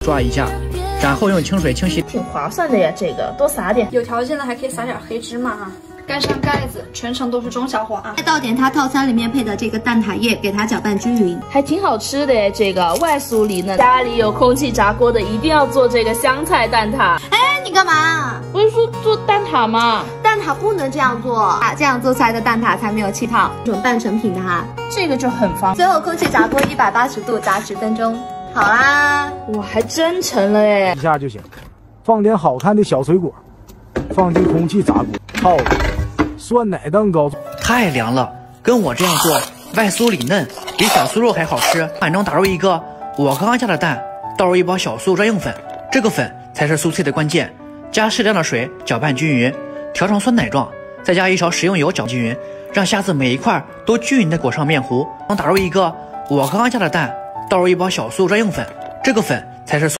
抓一下，然后用清水清洗。 挺划算的呀，这个多撒点。 有条件的还可以撒点黑芝麻啊。盖上盖子，全程都是中小火啊。 再倒点它套餐里面配的这个蛋挞液，给它搅拌均匀， 还挺好吃的耶。这个外酥里嫩，家里有空气炸锅的一定要做这个香菜蛋挞。 哎，你干嘛？ 不是说做蛋挞吗？ 蛋挞不能这样做啊，这样做出来的蛋挞才没有气泡。准半成品的哈， 这个就很方便。 最后空气炸锅180度炸10分钟，好啦。 哇，还真成了耶！ 一下就行，放点好看的小水果，放进空气炸锅，泡酸奶蛋糕。 太凉了，跟我这样做，外酥里嫩，比小酥肉还好吃。碗中打入一个我刚刚下的蛋，倒入一包小酥专用粉，这个粉才是酥脆的关键。加适量的水搅拌均匀，调成酸奶状，再加1勺食用油搅均匀，让虾子每一块都均匀的裹上面糊。打入一个我刚刚下的蛋，倒入一包小酥专用粉，这个粉才是